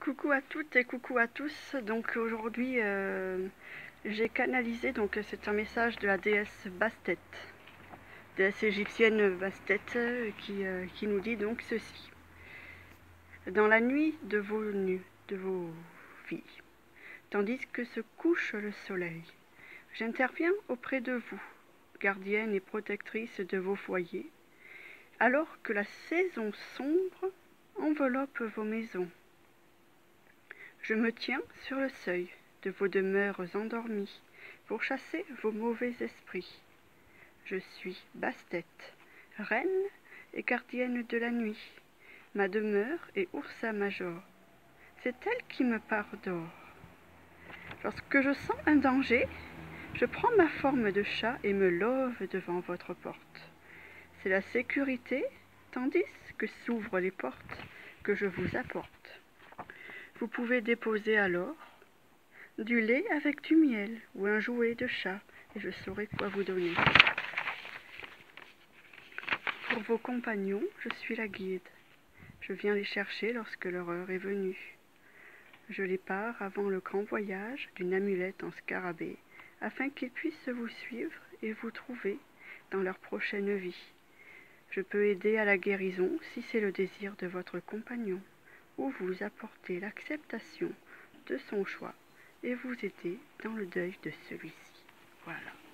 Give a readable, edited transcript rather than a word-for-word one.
Coucou à toutes et coucou à tous. Donc aujourd'hui, j'ai canalisé, donc c'est un message de la déesse Bastet, déesse égyptienne Bastet, qui nous dit donc ceci. Dans la nuit de vos vies, tandis que se couche le soleil, j'interviens auprès de vous, gardienne et protectrice de vos foyers, alors que la saison sombre enveloppe vos maisons. Je me tiens sur le seuil de vos demeures endormies pour chasser vos mauvais esprits. Je suis Bastet, reine et gardienne de la nuit. Ma demeure est Ursa Major. C'est elle qui me part d'or. Lorsque je sens un danger, je prends ma forme de chat et me love devant votre porte. C'est la sécurité, tandis que s'ouvrent les portes, que je vous apporte. Vous pouvez déposer alors du lait avec du miel ou un jouet de chat et je saurai quoi vous donner. Pour vos compagnons, je suis la guide. Je viens les chercher lorsque leur heure est venue. Je les pars avant le grand voyage d'une amulette en scarabée afin qu'ils puissent vous suivre et vous trouver dans leur prochaine vie. Je peux aider à la guérison si c'est le désir de votre compagnon ou vous apporter l'acceptation de son choix et vous aider dans le deuil de celui-ci. Voilà.